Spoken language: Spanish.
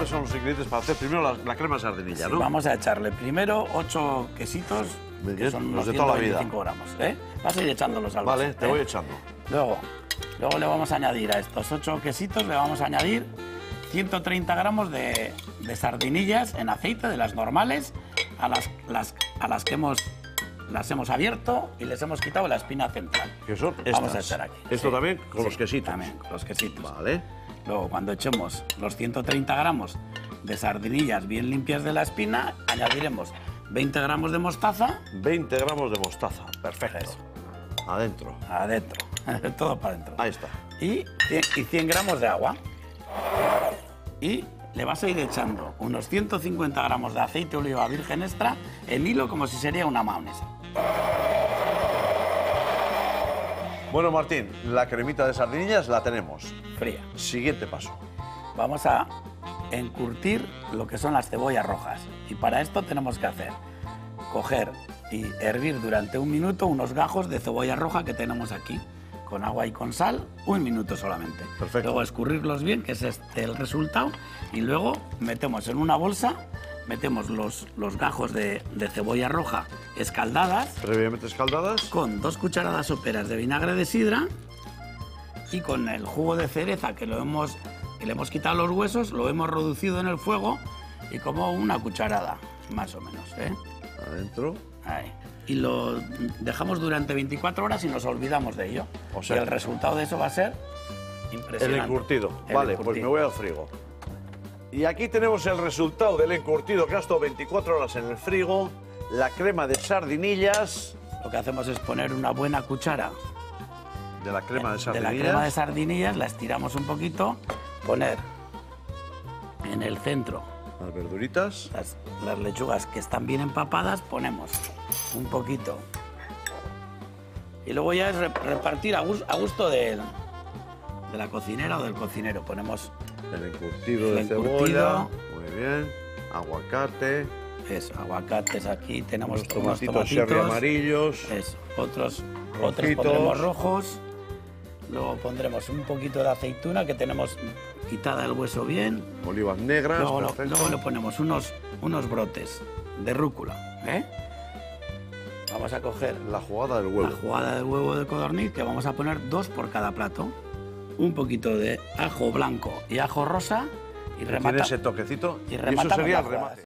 ¿cuáles son los ingredientes para hacer primero la crema de sardinilla, Sí, no? vamos a echarle primero 8 quesitos, Muy que bien, son los unos de toda la vida. 125 gramos. Vas a ir echándolos al Vale, vaso, te voy echando. Luego le vamos a añadir a estos 8 quesitos, le vamos a añadir 130 gramos de sardinillas en aceite, de las normales, a las que las hemos abierto y les hemos quitado la espina central. Que son estas. Vamos a echar aquí. Esto Sí, también con sí, los quesitos. También con los quesitos. Vale. Luego, cuando echemos los 130 gramos de sardinillas bien limpias de la espina, añadiremos 20 gramos de mostaza. 20 gramos de mostaza. Perfecto. Eso. Adentro. Adentro, todo para adentro. Ahí está. Y 100 gramos de agua. Y le vas a ir echando unos 150 gramos de aceite de oliva virgen extra en hilo, como si sería una mayonesa. Bueno, Martín, la cremita de sardinillas la tenemos. Fría. Siguiente paso. Vamos a encurtir lo que son las cebollas rojas. Y para esto tenemos que coger y hervir durante 1 minuto unos gajos de cebolla roja que tenemos aquí, con agua y con sal, 1 minuto solamente. Perfecto. Luego escurrirlos bien, que es el resultado, y luego metemos en una bolsa, metemos los gajos de cebolla roja escaldadas, Previamente escaldadas. con 2 cucharadas soperas de vinagre de sidra y con el jugo de cereza que le hemos quitado los huesos, lo hemos reducido en el fuego y como una cucharada, más o menos, ¿eh? Adentro. Ahí. Y lo dejamos durante 24 horas y nos olvidamos de ello. O sea, y el resultado de eso va a ser El impresionante. encurtido. El Vale, encurtido. pues me voy al frigo. Y aquí tenemos el resultado del encurtido que ha estado 24 horas en el frigo. La crema de sardinillas. Lo que hacemos es poner una buena cuchara De la crema de de sardinillas. la crema de sardinillas, la estiramos un poquito, poner en el centro Las verduritas. las lechugas que están bien empapadas, ponemos un poquito. Y luego ya es repartir a gusto de la cocinera o del cocinero. Ponemos El encurtido El de encurtido. cebolla. Muy bien. Aguacate. eso, aguacates aquí, tenemos Unos unos tomatitos cherry amarillos. Eso, otros Rojitos. pondremos rojos. Luego pondremos un poquito de aceituna que tenemos quitada el hueso bien. Olivas negras. Luego perfecto. le ponemos unos brotes de rúcula, ¿eh? Vamos a coger La jugada del huevo. la jugada de huevo de codorniz, que vamos a poner 2 por cada plato. Un poquito de ajo blanco y ajo rosa y Tiene remata. ese toquecito. y Y eso rematamos sería las el jugadas. remate.